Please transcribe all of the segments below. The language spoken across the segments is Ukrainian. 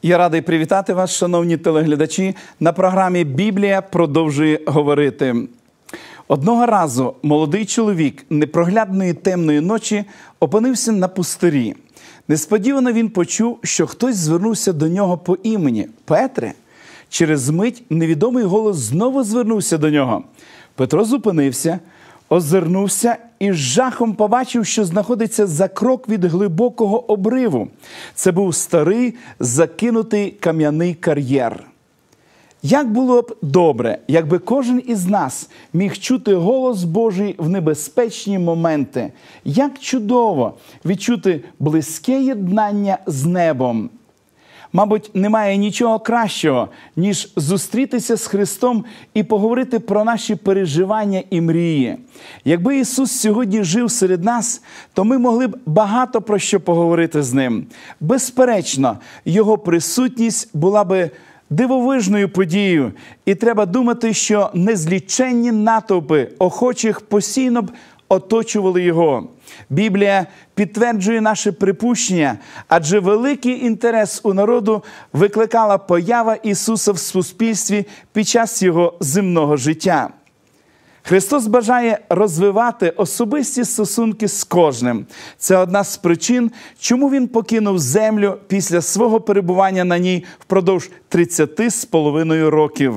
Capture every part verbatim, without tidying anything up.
Я радий привітати вас, шановні телеглядачі, на програмі «Біблія продовжує говорити». Одного разу молодий чоловік непроглядної темної ночі опинився на пустирі. Несподівано він почув, що хтось звернувся до нього по імені «Петре». Через мить невідомий голос знову звернувся до нього. Петро зупинився, озирнувся і з жахом побачив, що знаходиться за крок від глибокого обриву. Це був старий, закинутий кам'яний кар'єр. Як було б добре, якби кожен із нас міг чути голос Божий в небезпечні моменти. Як чудово відчути близьке єднання з небом. Мабуть, немає нічого кращого, ніж зустрітися з Христом і поговорити про наші переживання і мрії. Якби Ісус сьогодні жив серед нас, то ми могли б багато про що поговорити з Ним. Безперечно, Його присутність була би дивовижною подією. І треба думати, що незліченні натовпи охочих постійно б оточували Його. Біблія підтверджує наше припущення, адже великий інтерес у народу викликала поява Ісуса в суспільстві під час Його земного життя. Христос бажає розвивати особисті стосунки з кожним. Це одна з причин, чому Він покинув землю після свого перебування на ній впродовж тридцяти з половиною років.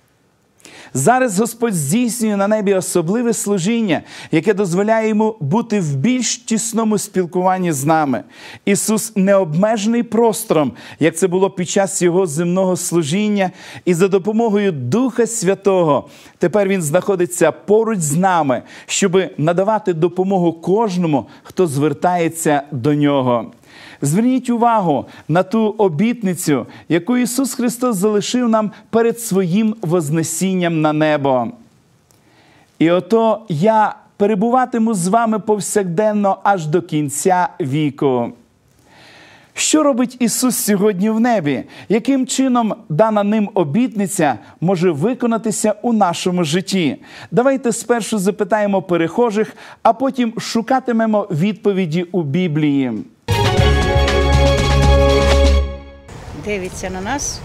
Зараз Господь здійснює на небі особливе служіння, яке дозволяє Йому бути в більш тісному спілкуванні з нами. Ісус не обмежений простором, як це було під час Його земного служіння, і за допомогою Духа Святого тепер Він знаходиться поруч з нами, щоб надавати допомогу кожному, хто звертається до Нього. Зверніть увагу на ту обітницю, яку Ісус Христос залишив нам перед Своїм вознесінням на небо. «І ото я перебуватиму з вами повсякденно аж до кінця віку». Що робить Ісус сьогодні в небі? Яким чином дана ним обітниця може виконатися у нашому житті? Давайте спершу запитаємо перехожих, а потім шукатимемо відповіді у Біблії. Дивиться на нас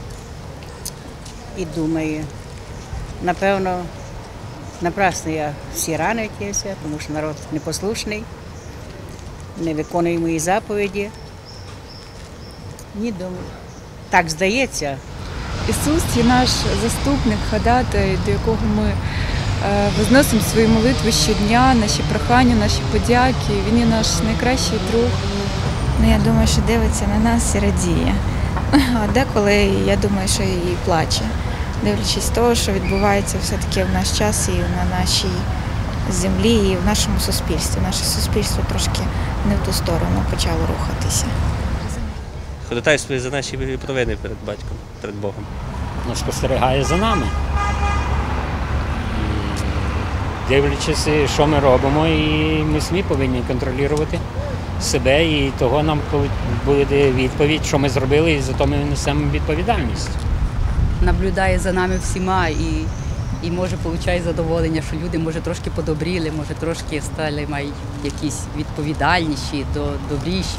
і думає, напевно, напрасно я всі рани втівся, тому що народ непослушний, не виконує мої заповіді. Ні, думаю, так здається. Ісус є наш заступник, ходатай, до якого ми е, возносимо свої молитви щодня, наші прохання, наші подяки. Він є наш найкращий друг. Ну, я думаю, що дивиться на нас і радіє. А деколи, я думаю, що і плаче, дивлячись того, що відбувається все-таки в наш час і на нашій землі, і в нашому суспільстві. Наше суспільство трошки не в ту сторону почало рухатися. Ходатайствує за наші провини перед батьком, перед Богом. Ну, спостерігає за нами. Дивлячись, що ми робимо, і ми самі повинні контролювати себе, і того нам буде відповідь, що ми зробили, і за то ми несемо відповідальність. Наблюдає за нами всіма і, і може получає задоволення, що люди, може, трошки подобріли, може, трошки стали, мають якісь відповідальніші, добріші.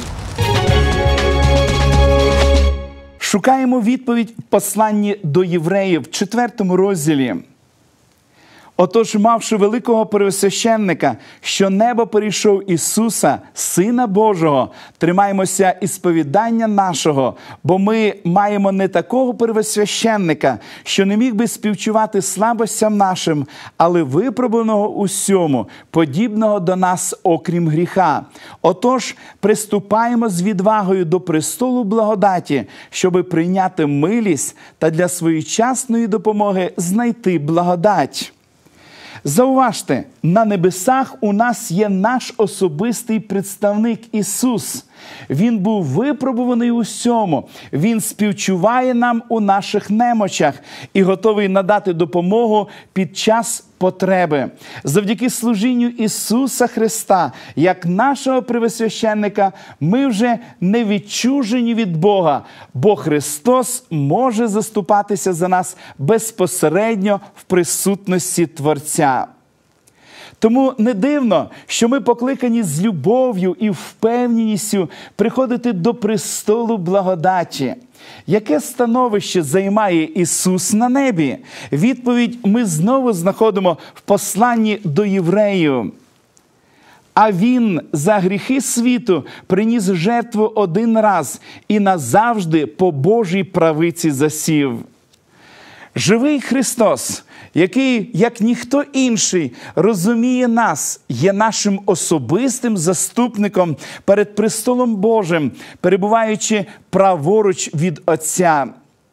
Шукаємо відповідь в посланні до євреїв в четвертому розділі. «Отож, мавши великого первосвященника, що небо перейшов Ісуса, Сина Божого, тримаємося ісповідання нашого, бо ми маємо не такого первосвященника, що не міг би співчувати слабостям нашим, але випробуваного усьому, подібного до нас, окрім гріха. Отож, приступаємо з відвагою до престолу благодаті, щоби прийняти милість та для своєчасної допомоги знайти благодать». Зауважте, на небесах у нас є наш особистий представник Ісус. Він був випробуваний у всьому. Він співчуває нам у наших немочах і готовий надати допомогу під час потреби. Завдяки служінню Ісуса Христа, як нашого первосвященника, ми вже не відчужені від Бога, бо Христос може заступатися за нас безпосередньо в присутності Творця. Тому не дивно, що ми покликані з любов'ю і впевненістю приходити до престолу благодаті. Яке становище займає Ісус на небі? Відповідь ми знову знаходимо в посланні до євреїв. А Він за гріхи світу приніс жертву один раз і назавжди по Божій правиці засів. Живий Христос, який, як ніхто інший, розуміє нас, є нашим особистим заступником перед престолом Божим, перебуваючи праворуч від Отця.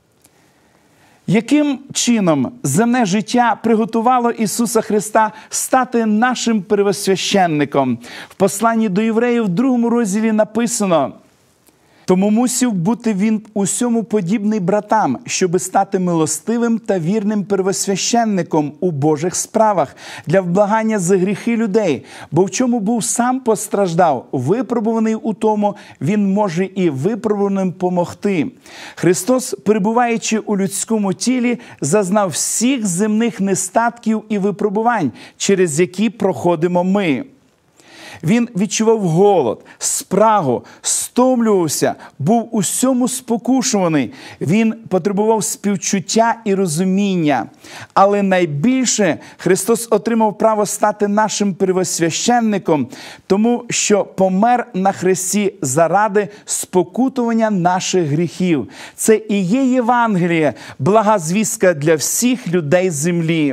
Яким чином земне життя приготувало Ісуса Христа стати нашим первосвященником? В посланні до євреїв в другому розділі написано: «Тому мусив бути він усьому подібний братам, щоби стати милостивим та вірним первосвященником у Божих справах для вблагання за гріхи людей, бо в чому був сам постраждав, випробуваний у тому, він може і випробуваним помогти». Христос, перебуваючи у людському тілі, зазнав всіх земних нестатків і випробувань, через які проходимо ми. Він відчував голод, спрагу, стомлювався, був усьому спокушуваний. Він потребував співчуття і розуміння. Але найбільше Христос отримав право стати нашим первосвященником, тому що помер на хресті заради спокутування наших гріхів. Це і є Євангеліє, блага звістка для всіх людей землі.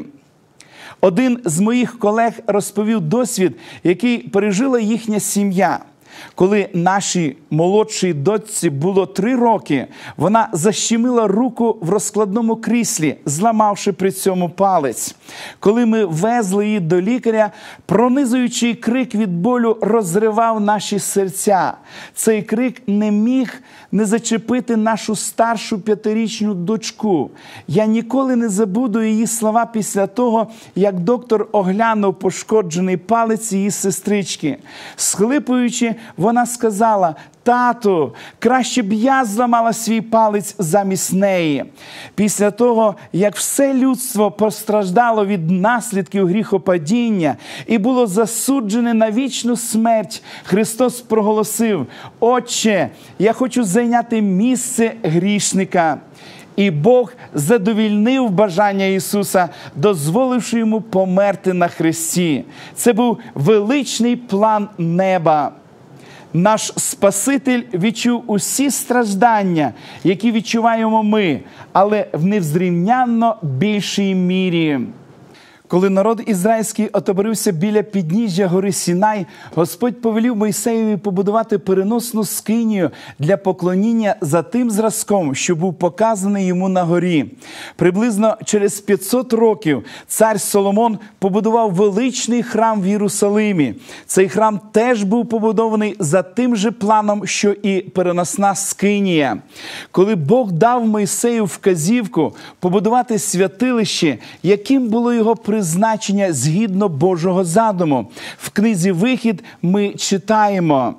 Один з моїх колег розповів досвід, який пережила їхня сім'я. Коли нашій молодшій дочці було три роки, вона защемила руку в розкладному кріслі, зламавши при цьому палець. Коли ми везли її до лікаря, пронизуючий крик від болю розривав наші серця. Цей крик не міг не зачепити нашу старшу п'ятирічну дочку. Я ніколи не забуду її слова після того, як доктор оглянув пошкоджений палець її сестрички. Схлипуючи, вона сказала: «Тату, краще б я зламала свій палець замість неї». Після того, як все людство постраждало від наслідків гріхопадіння і було засуджене на вічну смерть, Христос проголосив: «Отче, я хочу зайняти місце грішника». І Бог задовільнив бажання Ісуса, дозволивши йому померти на хресті. Це був величний план неба. Наш Спаситель відчув усі страждання, які відчуваємо ми, але в невзрівнянно більшій мірі. Коли народ ізраїльський отоборився біля підніжжя гори Сінай, Господь повелів Мойсеєві побудувати переносну скинію для поклоніння за тим зразком, що був показаний йому на горі. Приблизно через п'ятсот років цар Соломон побудував величний храм в Єрусалимі. Цей храм теж був побудований за тим же планом, що і переносна скинія. Коли Бог дав Мойсею вказівку побудувати святилище, яким було його призначення, призначення згідно Божого задуму. В книзі «Вихід» ми читаємо: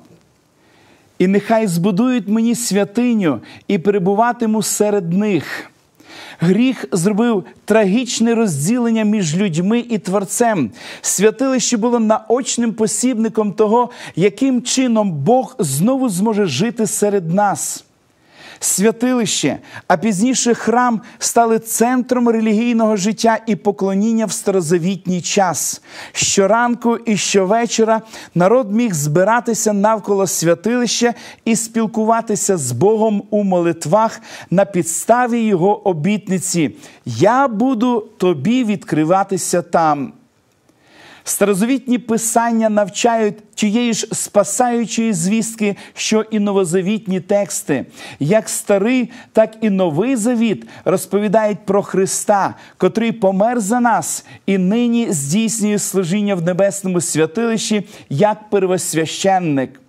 «І нехай збудують мені святиню, і перебуватиму серед них». Гріх зробив трагічне розділення між людьми і Творцем. Святилище було наочним посібником того, яким чином Бог знову зможе жити серед нас. Святилище, а пізніше храм стали центром релігійного життя і поклоніння в старозавітній час. Щоранку і щовечора народ міг збиратися навколо святилища і спілкуватися з Богом у молитвах на підставі Його обітниці: «Я буду тобі відкриватися там». Старозавітні писання навчають тієї ж спасаючої звістки, що і новозавітні тексти. Як Старий, так і Новий Завіт розповідають про Христа, котрий помер за нас і нині здійснює служіння в небесному святилищі як первосвященник.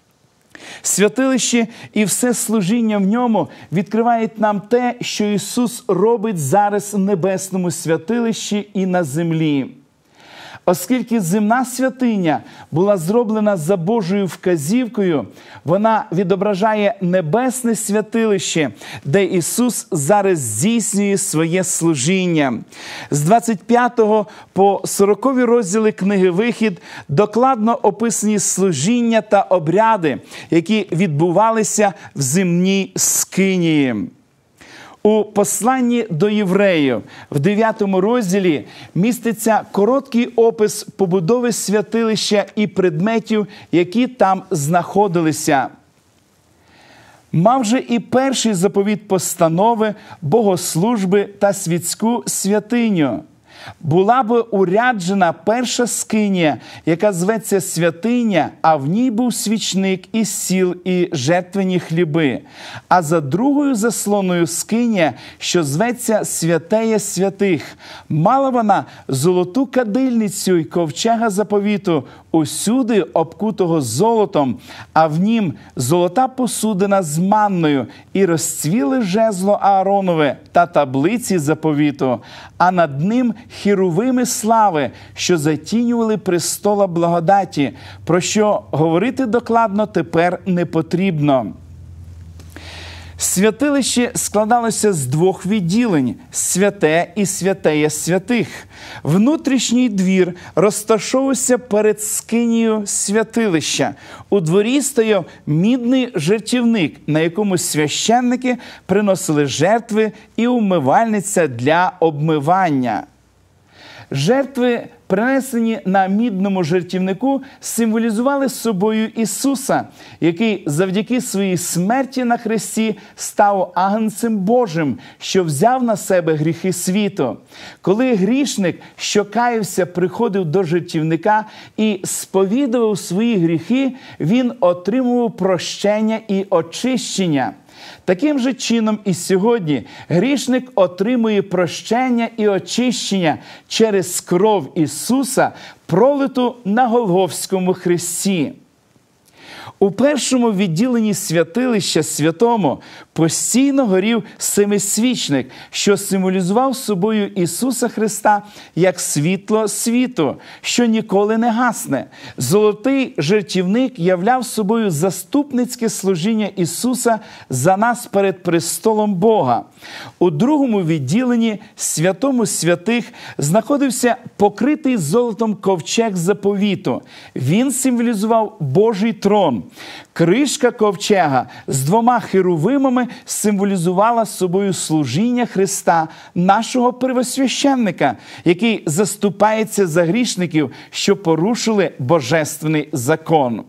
Святилище і все служіння в ньому відкривають нам те, що Ісус робить зараз в небесному святилищі і на землі. Оскільки земна святиня була зроблена за Божою вказівкою, вона відображає небесне святилище, де Ісус зараз здійснює своє служіння. З двадцять п'ятого по сорокові розділи книги «Вихід» докладно описані служіння та обряди, які відбувалися в земній скинії. У посланні до євреїв в дев'ятому розділі міститься короткий опис побудови святилища і предметів, які там знаходилися. Мав же і перший заповіт постанови, богослужби та світську святиню. Була би уряджена перша скинія, яка зветься святиня, а в ній був свічник і сіл, і жертвені хліби. А за другою заслоною скинія, що зветься святеє святих. Мала вона золоту кадильницю й ковчега заповіту, усюди обкутого золотом, а в нім золота посудина з манною, і розцвіле жезло Ааронове та таблиці заповіту, а над ним херувими слави, що затінювали престола благодаті, про що говорити докладно тепер не потрібно. Святилище складалося з двох відділень – святе і святеє святих. Внутрішній двір розташовувався перед скинією святилища. У дворі стояв мідний жертівник, на якому священники приносили жертви, і умивальниця для обмивання. Жертви, принесені на мідному жертівнику, символізували собою Ісуса, який завдяки своїй смерті на хресті став агнцем Божим, що взяв на себе гріхи світу. Коли грішник, що каявся, приходив до жертівника і сповідував свої гріхи, він отримував прощення і очищення. Таким же чином і сьогодні грішник отримує прощення і очищення через кров Ісуса, пролиту на Голгофському хресті. У першому відділенні святилища святому постійно горів семисвічник, що символізував собою Ісуса Христа як світло світу, що ніколи не гасне. Золотий жертівник являв собою заступницьке служіння Ісуса за нас перед престолом Бога. У другому відділенні святому святих знаходився покритий золотом ковчег заповіту. Він символізував Божий трон. Кришка ковчега з двома херувимами символізувала собою служіння Христа, нашого первосвященника, який заступається за грішників, що порушили божественний закон.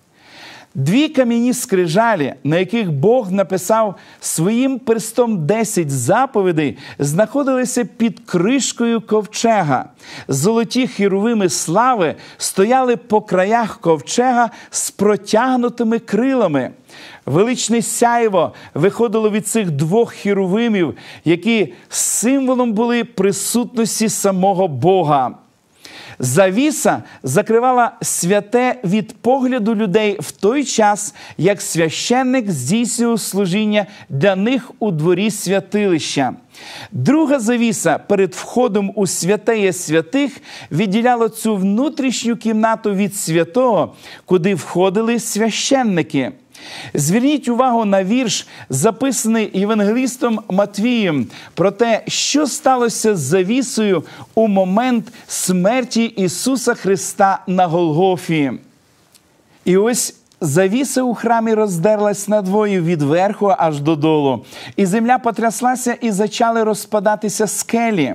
Дві кам'яні скрижалі, на яких Бог написав своїм перстом десять заповідей, знаходилися під кришкою ковчега. Золоті херувими слави стояли по краях ковчега з протягнутими крилами. Величне сяйво виходило від цих двох херувимів, які символом були присутності самого Бога. Завіса закривала святе від погляду людей в той час, як священник здійснював служіння для них у дворі святилища. Друга завіса перед входом у святеє святих відділяла цю внутрішню кімнату від святого, куди входили священники. Зверніть увагу на вірш, записаний євангелістом Матвієм, про те, що сталося з завісою у момент смерті Ісуса Христа на Голгофі. І ось завіса у храмі роздерлась надвоє від верху аж додолу, і земля потряслася, і зачали розпадатися скелі.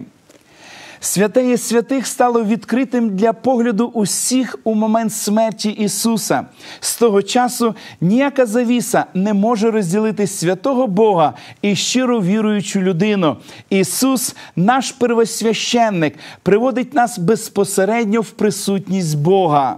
Святеє святих стало відкритим для погляду усіх у момент смерті Ісуса. З того часу ніяка завіса не може розділити святого Бога і щиро віруючу людину. Ісус, наш первосвященник, приводить нас безпосередньо в присутність Бога.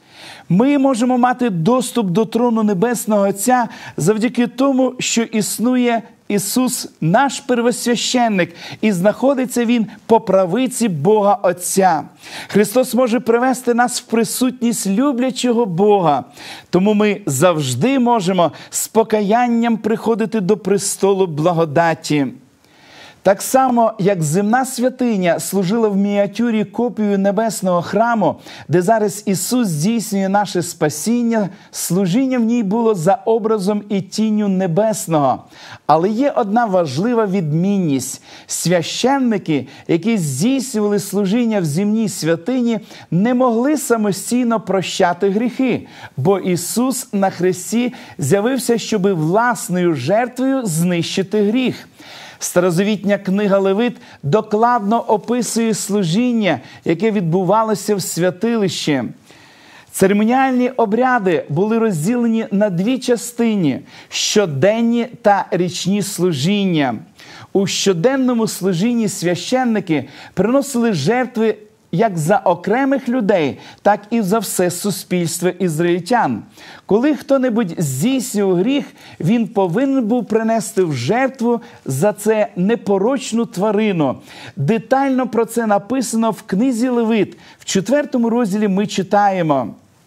Ми можемо мати доступ до трону Небесного Отця завдяки тому, що існує Ісус, наш первосвященник, і знаходиться Він по правиці Бога Отця. Христос може привести нас в присутність люблячого Бога. Тому ми завжди можемо з покаянням приходити до престолу благодаті. Так само, як земна святиня служила в мініатюрі копією небесного храму, де зараз Ісус здійснює наше спасіння, служіння в ній було за образом і тінню небесного. Але є одна важлива відмінність. Священники, які здійснювали служіння в земній святині, не могли самостійно прощати гріхи, бо Ісус на хресті з'явився, щоби власною жертвою знищити гріх. Старозавітня книга Левит докладно описує служіння, яке відбувалося в святилищі. Церемоніальні обряди були розділені на дві частини – щоденні та річні служіння. У щоденному служінні священники приносили жертви як за окремих людей, так і за все суспільство ізраїльтян. Коли хто-небудь здійснював гріх, він повинен був принести в жертву за це непорочну тварину. Детально про це написано в книзі Левит. В четвертому розділі ми читаємо: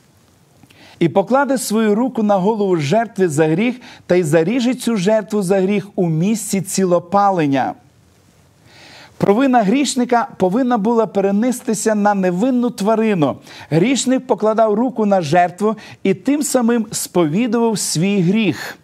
«І покладе свою руку на голову жертви за гріх, та й заріже цю жертву за гріх у місці цілопалення». Провина грішника повинна була перенестися на невинну тварину. Грішник покладав руку на жертву і тим самим сповідував свій гріх.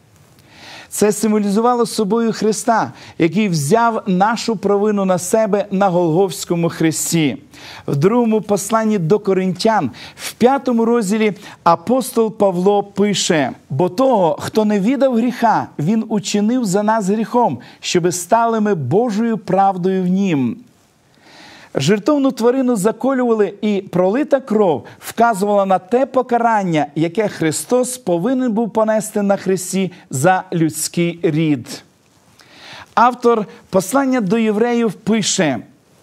Це символізувало собою Христа, який взяв нашу провину на себе на Голгофському хресті. В другому посланні до Коринтян, в п'ятому розділі, апостол Павло пише: «Бо того, хто не віддав гріха, він учинив за нас гріхом, щоби стали ми Божою правдою в нім». Жертовну тварину заколювали, і пролита кров вказувала на те покарання, яке Христос повинен був понести на хресті за людський рід. Автор послання до євреїв пише: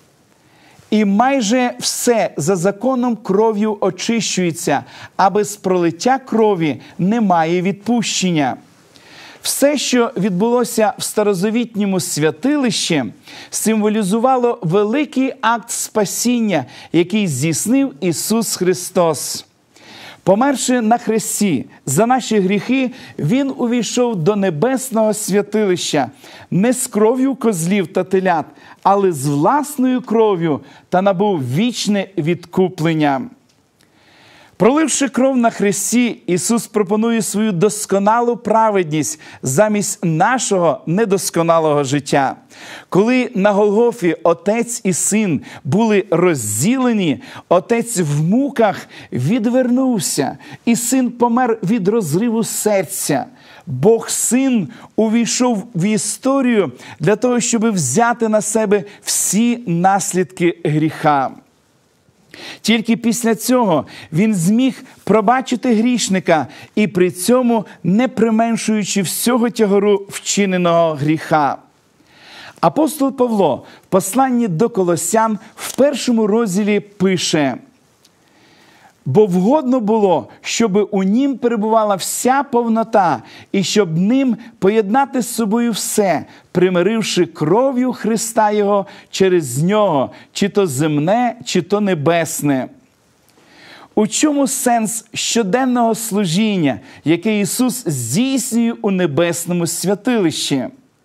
«І майже все за законом кров'ю очищується, а без пролиття крові немає відпущення». Все, що відбулося в старозавітньому святилищі, символізувало великий акт спасіння, який здійснив Ісус Христос. Померши на хресті за наші гріхи, Він увійшов до небесного святилища не з кров'ю козлів та телят, але з власною кров'ю, та набув вічне відкуплення. Проливши кров на хресті, Ісус пропонує свою досконалу праведність замість нашого недосконалого життя. Коли на Голгофі Отець і Син були розділені, Отець в муках відвернувся, і Син помер від розриву серця. Бог-Син увійшов в історію для того, щоб взяти на себе всі наслідки гріха. Тільки після цього він зміг пробачити грішника і при цьому не применшуючи всього тягару вчиненого гріха. Апостол Павло в посланні до Колосян в першому розділі пише: «Бо вгодно було, щоб у нім перебувала вся повнота, і щоб ним поєднати з собою все, примиривши кров'ю Христа Його через нього, чи то земне, чи то небесне». У чому сенс щоденного служіння, яке Ісус здійснює у небесному святилищі?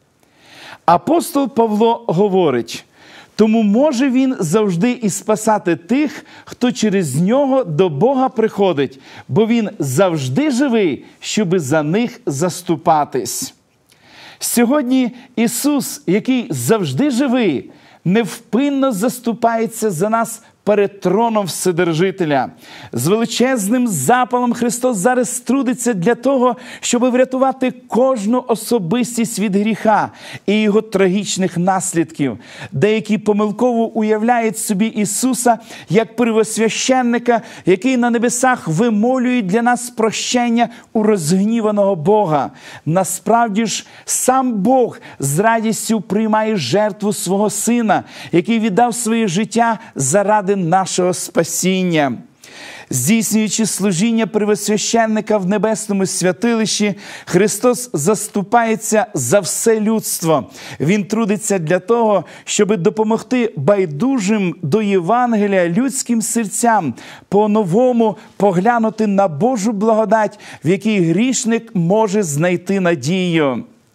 Апостол Павло говорить: «Тому може Він завжди і спасати тих, хто через Нього до Бога приходить, бо Він завжди живий, щоби за них заступатись». Сьогодні Ісус, який завжди живий, невпинно заступається за нас перед троном Вседержителя. З величезним запалом Христос зараз трудиться для того, щоб врятувати кожну особистість від гріха і його трагічних наслідків. Деякі помилково уявляють собі Ісуса як первосвященника, який на небесах вимолює для нас прощення у розгніваного Бога. Насправді ж, сам Бог з радістю приймає жертву свого Сина, який віддав своє життя заради нашого спасіння. Здійснюючи служіння первосвященника в небесному святилищі, Христос заступається за все людство. Він трудиться для того, щоб допомогти байдужим до Євангелія людським серцям по-новому поглянути на Божу благодать, в якій грішник може знайти надію.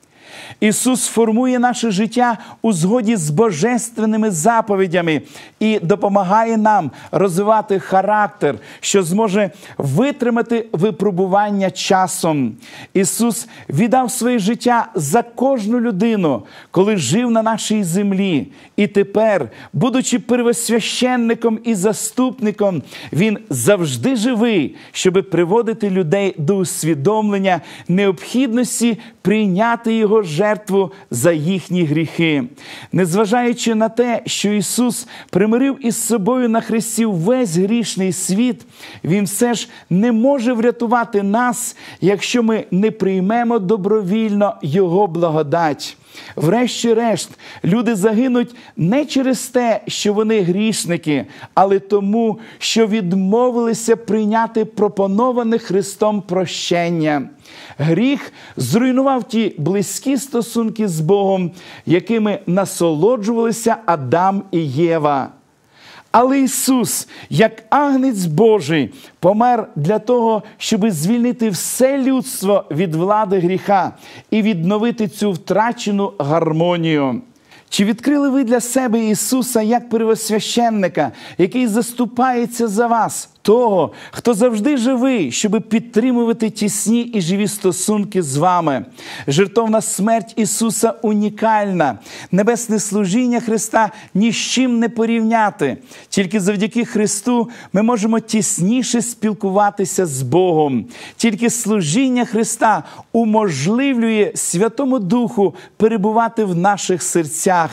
Ісус формує наше життя у згоді з божественними заповідями і допомагає нам розвивати характер, що зможе витримати випробування часом. Ісус віддав своє життя за кожну людину, коли жив на нашій землі. І тепер, будучи первосвященником і заступником, Він завжди живий, щоб приводити людей до усвідомлення необхідності прийняти Його жертву за їхні гріхи. Незважаючи на те, що Ісус примирив із собою на хресті весь грішний світ, Він все ж не може врятувати нас, якщо ми не приймемо добровільно Його благодать. Врешті-решт, люди загинуть не через те, що вони грішники, але тому, що відмовилися прийняти пропоноване Христом прощення. Гріх зруйнував ті близькі стосунки з Богом, якими насолоджувалися Адам і Єва. Але Ісус, як Агнець Божий, помер для того, щоб звільнити все людство від влади гріха і відновити цю втрачену гармонію. Чи відкрили ви для себе Ісуса як первосвященника, який заступається за вас, того, хто завжди живий, щоб підтримувати тісні і живі стосунки з вами? Жертовна смерть Ісуса унікальна. Небесне служіння Христа ні з чим не порівняти. Тільки завдяки Христу ми можемо тісніше спілкуватися з Богом. Тільки служіння Христа уможливлює Святому Духу перебувати в наших серцях.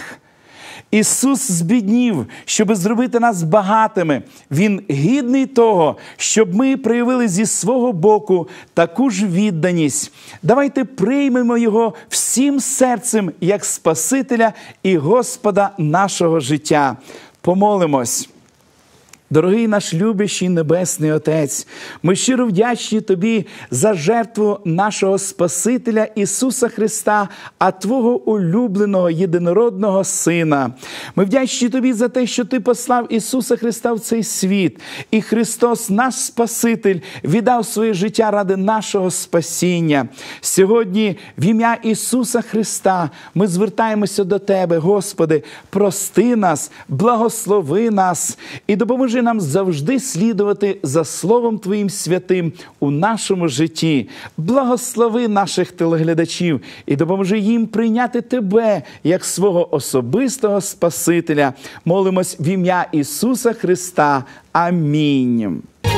Ісус збіднів, щоб зробити нас багатими. Він гідний того, щоб ми проявили зі свого боку таку ж відданість. Давайте приймемо Його всім серцем як Спасителя і Господа нашого життя. Помолимось. Дорогий наш любящий Небесний Отець, ми щиро вдячні Тобі за жертву нашого Спасителя Ісуса Христа, а Твого улюбленого єдинородного Сина. Ми вдячні Тобі за те, що Ти послав Ісуса Христа в цей світ. І Христос, наш Спаситель, віддав своє життя ради нашого спасіння. Сьогодні в ім'я Ісуса Христа ми звертаємося до Тебе, Господи, прости нас, благослови нас і допоможи нам завжди слідувати за Словом Твоїм святим у нашому житті. Благослови наших телеглядачів і допоможи їм прийняти Тебе як свого особистого Спасителя. Молимось в ім'я Ісуса Христа. Амінь.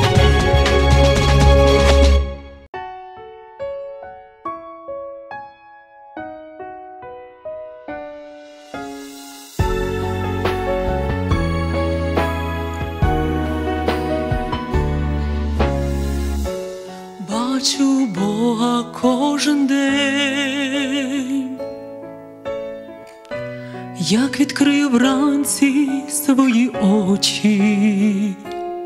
Бачу Бога кожен день, як відкрив вранці свої очі,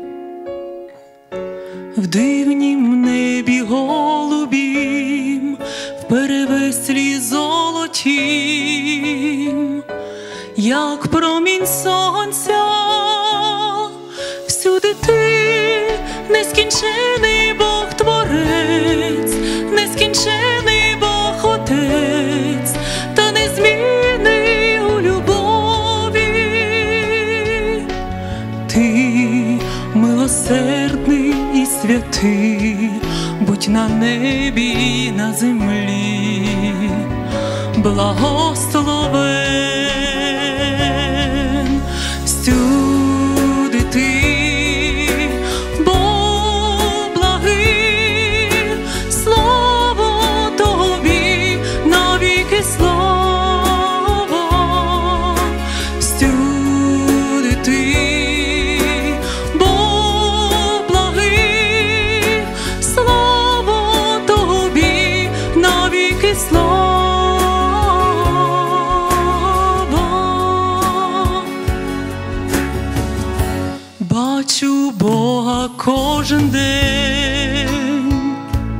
в дивнім небі голубім, в перевеслі золотім, як промінь сонця, всюди ти, нескінчений Бог Творець, нескінчений Бог Отець, та незмінний у любові. Ти милосердний і святий, будь на небі і на землі, благословен всюди ти. Бачу Бога кожен день,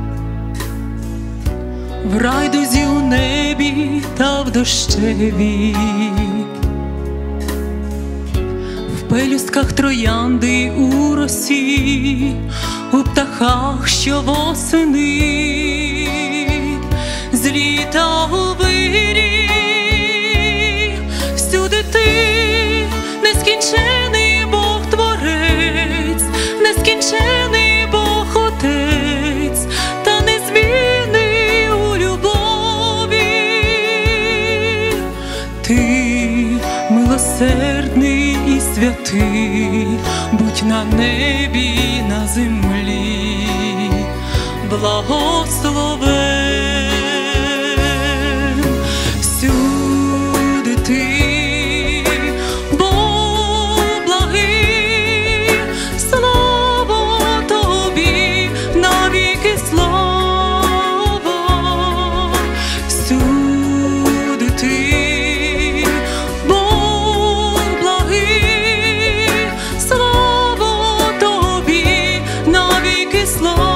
в райдузі у небі та в дощеві, в пелюстках троянди у росі, у птахах, що восени з літа у святий, будь на небі, на землі, благословен всюди ти, Бог благий, слава тобі, навіки слава, всюди ти, Бог благий, слава тобі, навіки слава.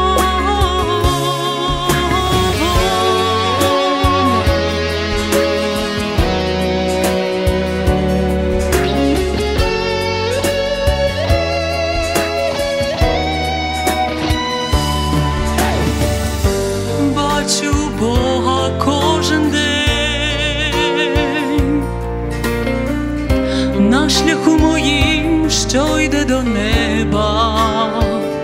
Бачу Бога кожен день на шляху моїм, що йде до неба.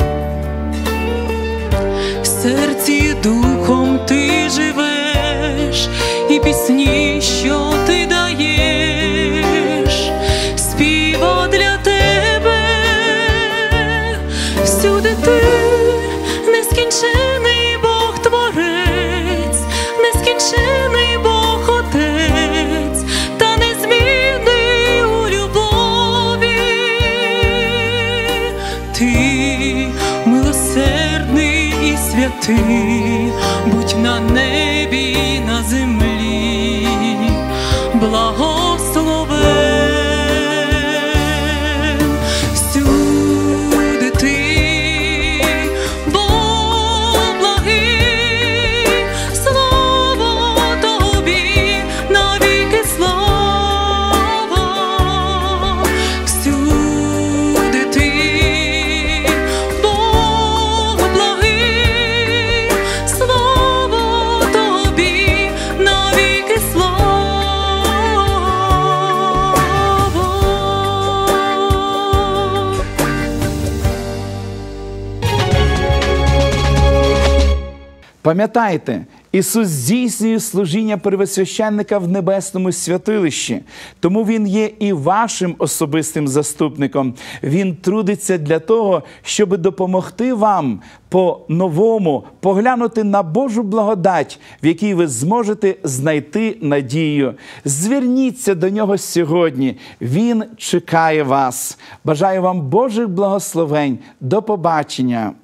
В серці духом ти живеш, і пісні, що ти даєш, співа для тебе. Всюди ти нескінчений Бог Творець, нескінчений Бог Отець, та незмінний у любові. Ти милосердний і святий, будь на небі, на землі, благословен всюди ти, Бог благий, слава тобі, навіки слава, всюди ти, Бог благий, слава тобі, навіки слава. Пам'ятайте, Ісус здійснює служіння первосвященника в небесному святилищі, тому Він є і вашим особистим заступником. Він трудиться для того, щоб допомогти вам по-новому поглянути на Божу благодать, в якій ви зможете знайти надію. Зверніться до Нього сьогодні. Він чекає вас. Бажаю вам Божих благословень. До побачення.